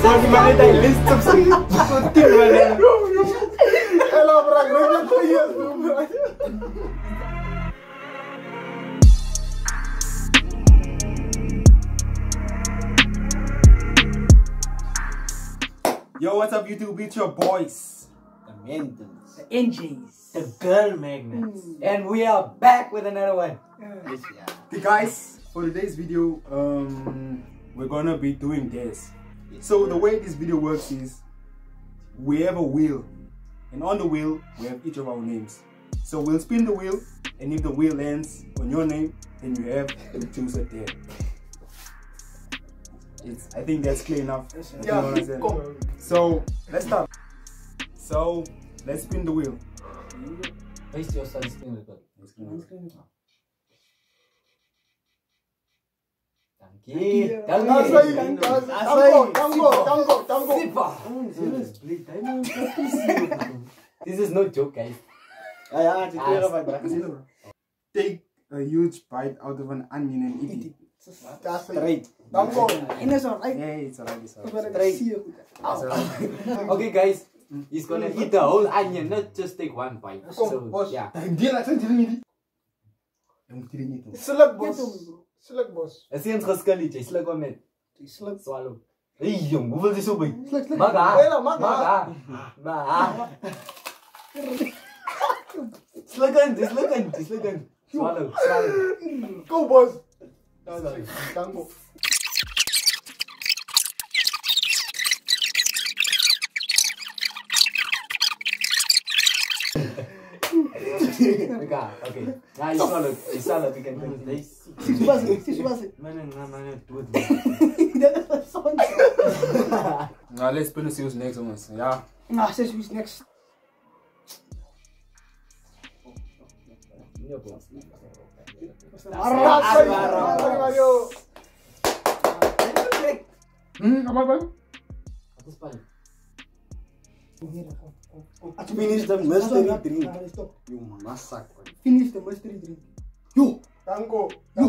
Sabi mana tayo list of putin mana. Hello, bro. Great to you, bro. Yo, what's up YouTube? It's your boys, The Mentals. The NGs. The Girl Magnets. And we are back with another one. Okay guys, for today's video, we're gonna be doing this. So the way this video works is, we have a wheel, and on the wheel, we have each of our names. So we'll spin the wheel, and if the wheel lands on your name, then you have to choose it there. I think that's clear enough. Yeah, cool. So let's start. So let's spin the wheel. Where's your sunscreen record? Dankie. This is no joke, guys. Take a huge bite out of an onion and eat it. Straight. In is alright. Yeah, it's alright. Okay, guys. He's gonna eat the whole onion, not just take one bite. So, yeah. Slug, boss. Slug, boss. As jy ons geskil het, jy sluk hom net. Slug. Swallow. Hey jong, hoeveel is so by? Slug. Maga. Sluk in. Swallow. Go, boss. Tango. Okay. Now you swallow, we can continue. Man, do it. Now let's spin and see who's next on us. Yeah. Nah, says who's next. Mario. Apa? Finish the mystery drink. You masak. Finish the mystery drink. Yo. Tango.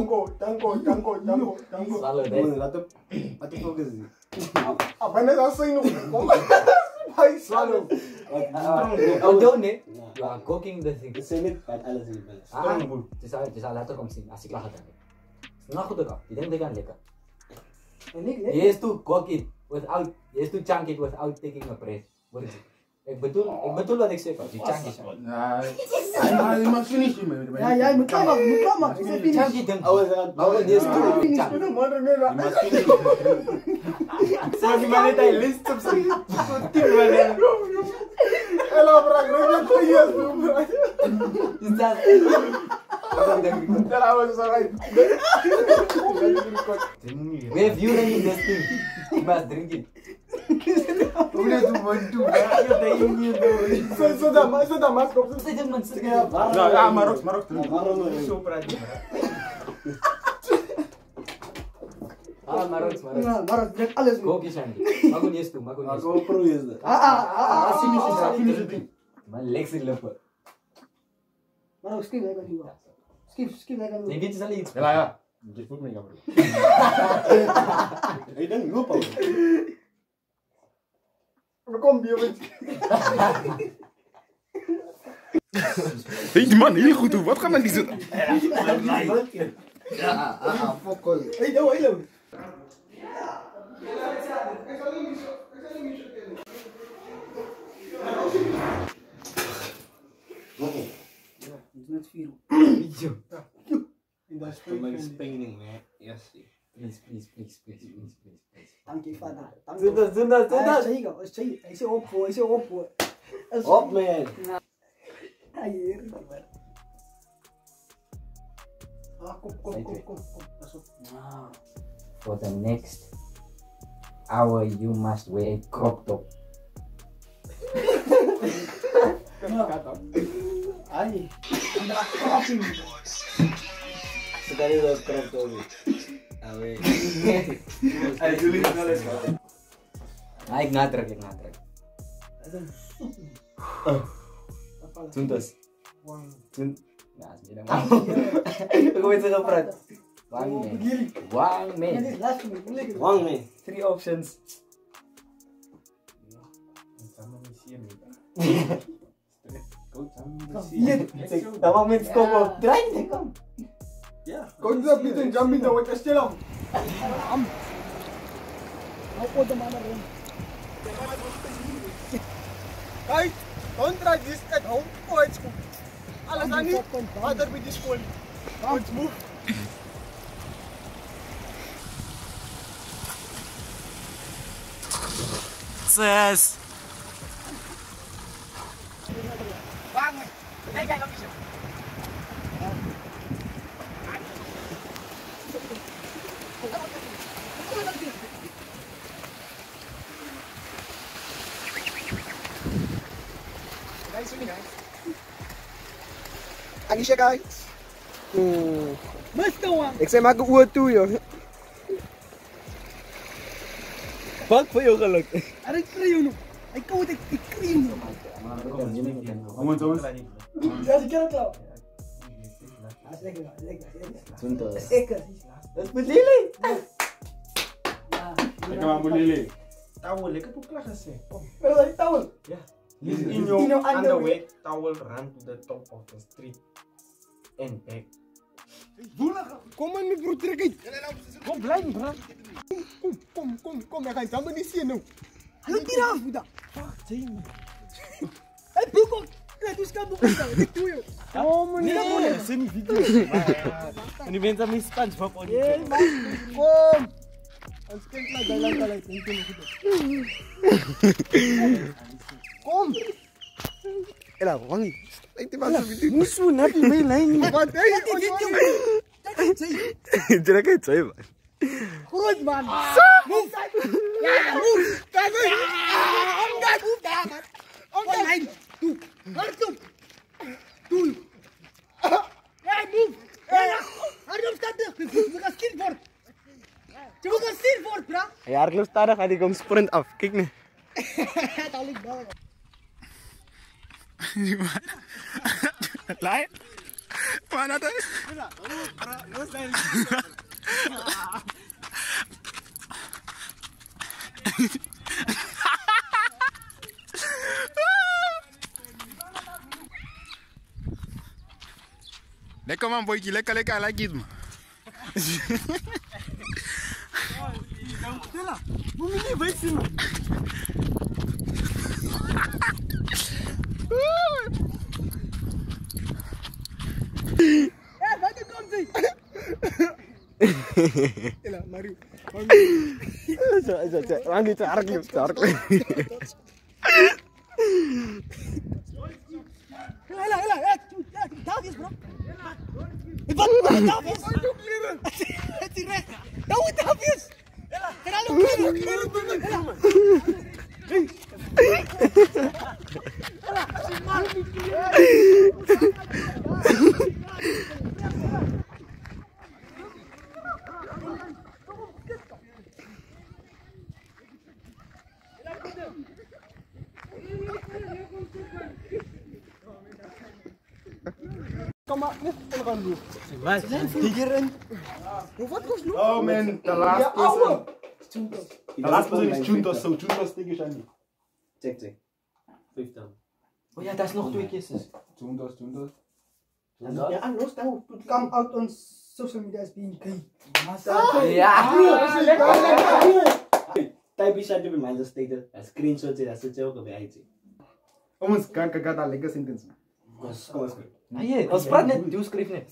Swallow that. What focus? Apa na sa'yo? Bye, swallow. Oh, don't it? You are cooking the thing. Same it, but alles in balance. Het is al later kom zien als ik lach het. Nog goed ook. Die denk ik aan lekker. En ik, Je is to cook it without, je is to chunk it without taking a breath. What is it? Ik bedoel wat ik zeg. Die chunk is. Nah, you must finish him. Ja, jij moet klaar maken. Chunk it dan. Oh, die is to chunk. You must finish him. Sabi mana tayo list of putin mana. Hello, bro. Great to you, bro. Is that? That was alright. We have you running this thing. You must drink it. So the mask of Say the monster. No, Marok. Marok. Maar druk alles mee. Kook is aan die. Maak niet eens toe. GoPro is dat. Finish the thing. Maar lekker in lopen. Maar ook skip lekker nu. Skip lekker nu. Nee, dit is al iets. Ja. Just put me in camera. Hey, dan loop al. Kom, bier. Hey, die man, heel goed hoor. Wat gaan we die zitten? Fokol. Hey, hello. It's not feel. Somebody spinning, man. Yes. Please. Dank je, vader. Zunda. Hij is op. Op, man. Kom. For the next hour, you must wear a crop top. Ai. Sekali udah crop top. Awe. Hey, jullie gaan wel eens gaan. Ik nadruk. Tuntas. Ja, tidak mau. Aku bisa ngeprat. One man. Last week. Wang, man. 3 options. Dat moment kom op. Draai je, kom. Ja. Go to the beach and jump in the water still on. Ako the man rin. Guys, don't try this at home. Oh, it's cool. Alles aan niet. Water with this cold. Let's move. Sus. Ang siya guys. Basta wa. Ik zei maak een oor toe joh. Fuck voor jou geluk. Aray kriyo no. Ay kau te kriyo no. Jongens. Ja, ik kan het wel. Lekker. Zeker. Dat is met Lily. Lekker maar, Lily. Towel, lekker op klaar gezet. Pero dari towel. In your underwear, towel run to the top of the street and back. Kom aan met broer trek uit. Kom blijf bro. Kom. Ik ga het allemaal niet zien nu. Ano tira buda? Ay buko. Kaya tu ska buko sa. Dik tuyo. Oh, meneer. Sini video. Ini benta mi SpongeBob on. Kom. Ons kind na dalang kalay. Thank you kita. Kom. Ela, wangi. Ay ti masuk video. Musuh nabi main lain. Wat hey? Jera kayak coy, Pak. Kurut man. Move. Kagay. Move line. Tu. Hartu. Tu. Hey move. Harus tanda. Buka skateboard. Coba ke skateboard, bro. Ja, Arlo stadig gaat ik om sprint af. Kijk nu. Talik bawah. Lain? Mana tuh? Lekker man, boykie. Lekker. I like it, man. Bumili ba isi man? Ba't kom sih? Ela, Mario. Wangi carak. Ela, Davies bro. Wat Davies? Direct. Tahu Davies. Terlalu Kom maar, net gaan doen. Wat kost nu? Oh man, the last person. The last person is Juntos, so Juntos tegen Shani. Check. 15. Oh ja, dat is nog 2 kistjes. Juntos. Ya, los tahu. Come out on social media as being gay. Ja. Type bisa di main status. Screenshot je, dat je ook op IG. Ons kan kagak lekker sentence. Kom. Aye, ons praat net, jy skryf net.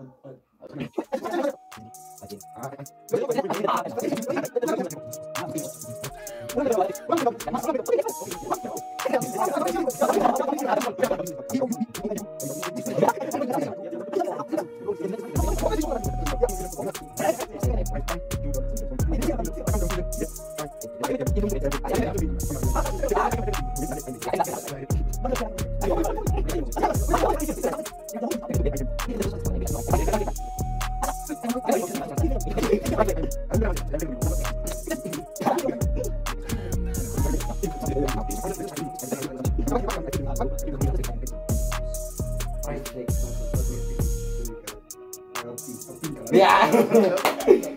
Ja.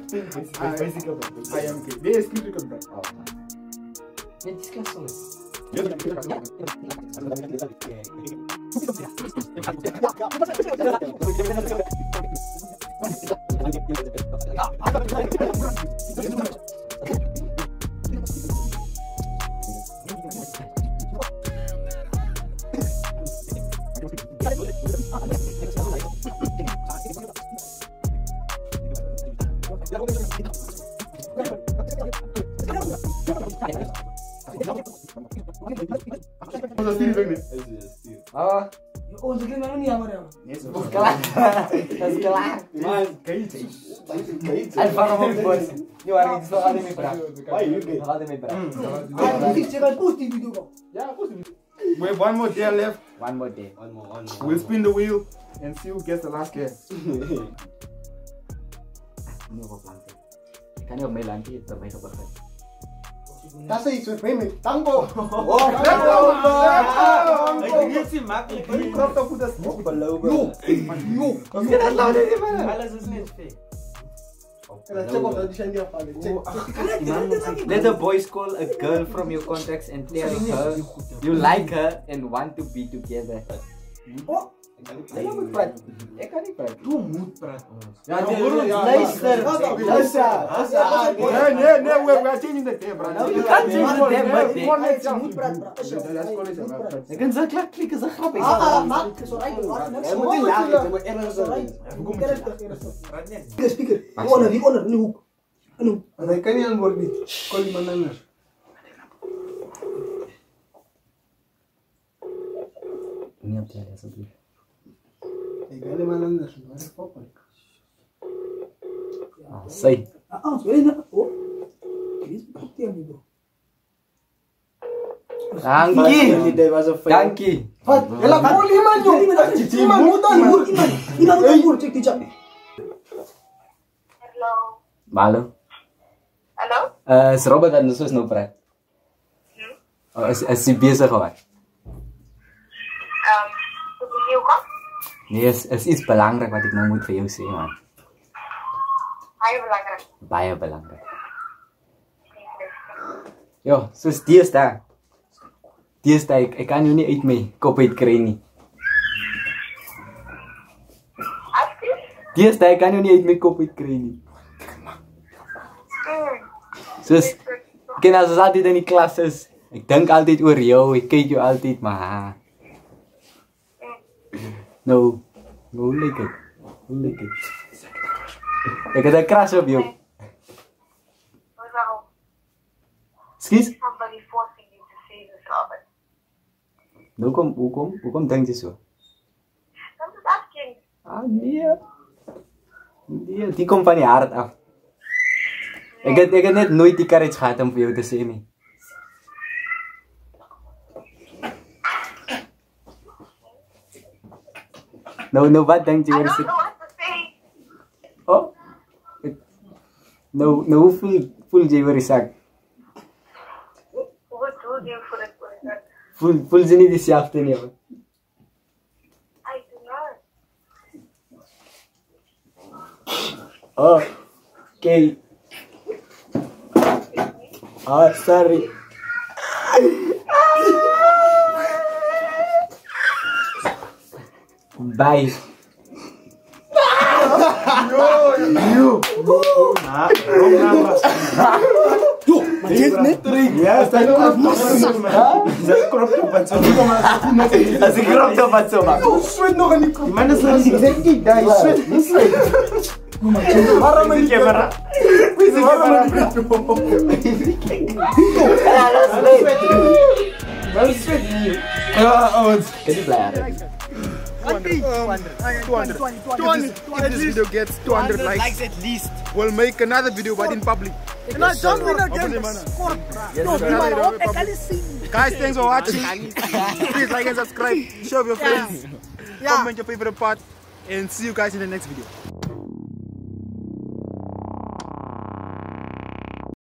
Basically, I am gay. Dia skrif kan bro. Net is klaar zo. Oh, Oh, segala mana ni amar ya? kelar. Tas kelar. Alfa kamu bos. Ini warna itu soal ini berapa? Soal ini berapa? Ah, ini jangan post di video kau. Wait, one more day left. One more day. We'll spin the wheel and see who gets the last guess. Ini apa pelan? Kan yang main nanti terbaik apa? That's a sweet payment. Tango. Let the boys call a girl from your contacts and tell her you like her and want to be together. Oh, Saya moet praat. Ek kan nie praat. Hoe moet praat ons? Luister. Nee, we're changing the game, bro. No, you can't change the damn birthday. moet praat. Ek kan so klak klik is 'n grap. Maak sorry, Jy moet nie lag nie, jy moet ergens Speaker. Wie onder in die hoek. Hy kan nie antwoord nie. Call iemand anders. Nie op jy asseblief. Hy kan iemand anders. Waar is papa? Sê. Sorry na. Oh. Dis baie amigo. Dankie. Dankie. Wat? Ela call iemand joh. Iemand moet dan hoor. Iemand moet hoor, check die chat. Hallo. Hallo? Is Robert en soos nou praat. Is jy besig hoor? Hoe kom? Nee, is iets belangrik wat ek nou moet vir jou sê man. Baie belangrik. Baie belangrik. Ja, soos deesdae. Deesdae ek kan jou nie uit my kop uit kry nie. Askie? Deesdae ek kan jou nie uit my kop uit kry nie. Soos ken as ons altyd in die klas is. Ek dink altyd oor jou, ek kyk jou altyd, maar no, like it. Ek het 'n crush op jou. Waarom? Skus? Somebody forcing you to say this, Robert. Hoekom dink jy so? I'm just asking. Nee. Nee, die kom van die hart af. Ek het net nooit die courage gehad om vir jou te sê nie. Nou wat dink jy I oor don't se? know what to say. Oh. Nou voel jy oor die sak? What do you for it? Voel jy nie dieselfde nie? I do not. Oh. Okay. Sorry. Bye. You. Ja, sta no As ek krop toe wat so maak. Sweet nog in die kop. Man is not exactly die. Sweet. Waarom in die camera? If this video gets 200 likes at least, we'll make another video but in public. Guys, thanks for watching. Please like and subscribe. Share with your friends. Comment your favorite part. And see you guys in the next video.